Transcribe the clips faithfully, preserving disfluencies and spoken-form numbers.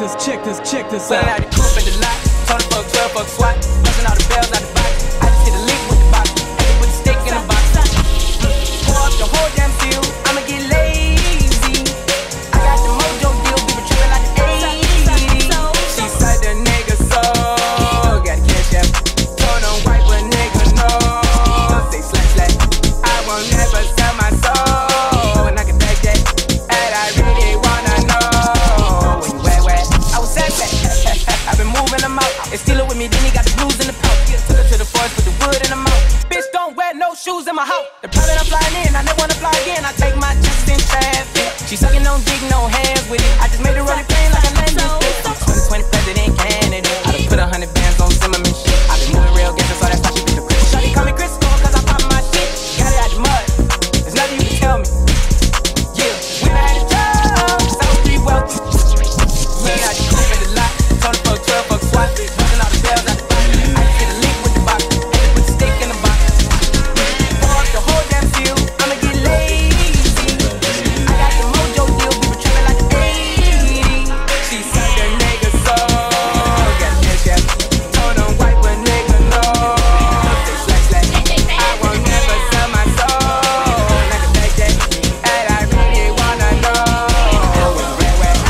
this, check this, check this Well, out. out the coupe at the lot, Tony fuck twelve, fuck SWAT, busting all the bells out the box. I just hit a lick with the box, I just put the stick in the box. Pour up the whole damn field, I'ma get lazy. I got the mojo deal, people tripping like the eighties. She said the nigga so, gotta catch that. Told them wipe a nigga no, say slash slash. I won't never sell my soul, and I can take that. And I really wanna know where you at, where I was at, I've been moving them out. And steal it with me, then he got the blues in the pouch. Took her to the forest, put the wood in the mouth. Bitch, don't wear no shoes in my house. The pilot I'm flying in, I never wanna fly again. I take my chances in traffic. She sucking on dick, no hands with it. I just made her run it plain like a landing strip. twenty twenty president candidate. I done put a hundred bands on Zimmerman shit. I been moving real gangster, so that's why she picked the grip. Shawty call me Crisco, cause I pop my shit. Got it out the mud. There's nothing you can tell me. Yeah, we done had a job, cause I was pretty wealthy. Yeah, I just coupe at the lot. Tony fuck twelve, fuck SWAT. Busting all the bells out the box. I just hit a lick with the box. I just put the stick in the box. Pour up the whole damn field, I'ma get lazy. I got the mojo deal, people tripping like the eighties. She said the nigga so, got this, yeah. Told them wipe a nigga no, say slash slash. I won't never sell my soul, and I can take that. And I really wanna know where you at, where?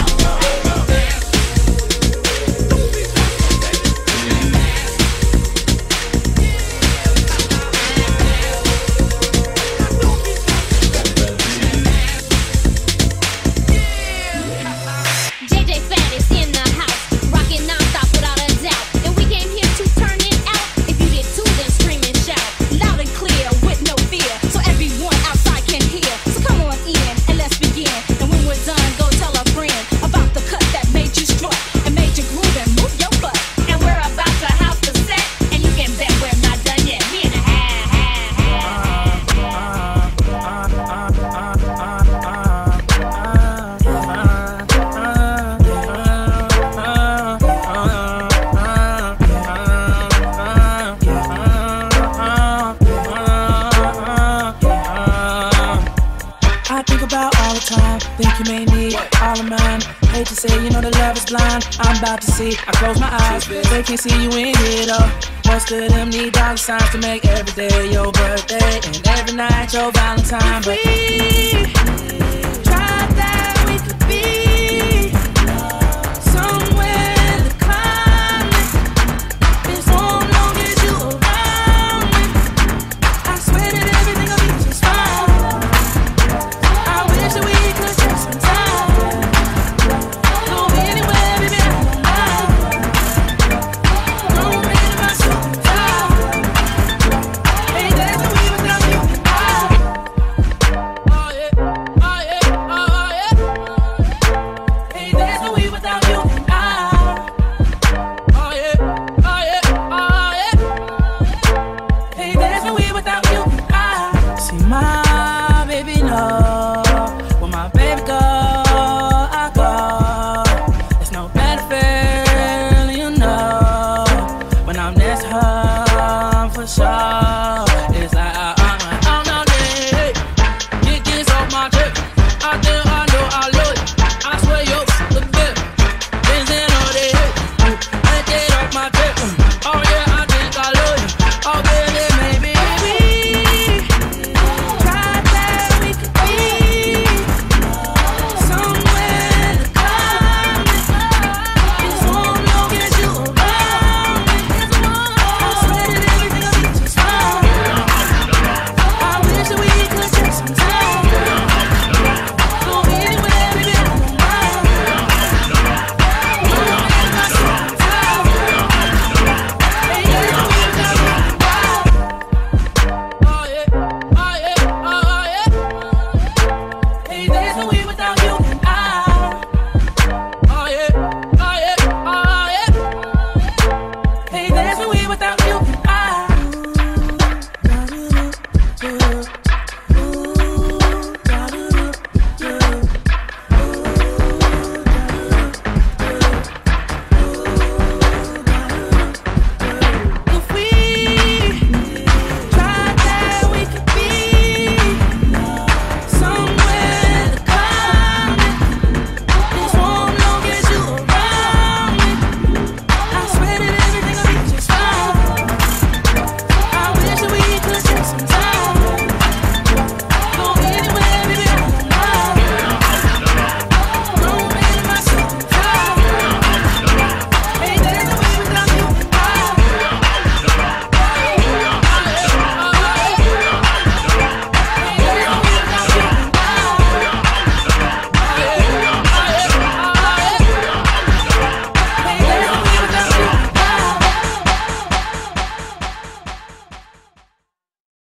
J J Fat is in the house, rockin' non-stop without a doubt. And we came here to turn it out. If you did too, then scream and shout, loud and clear, with no fear, so everyone outside can hear. So come on in and let's begin. And when we're done, go tell a friend about the cut that made you strut and made you groove and move your butt. And we're about to house the set, and you can bet we're not done yet. We in the half, half, I think about all the time, think you may need all of mine. Hate to say, you know the love is blind. I'm about to see, I close my eyes, they can't see you in here though. Most of them need dollar signs to make every day your birthday and every night your Valentine. But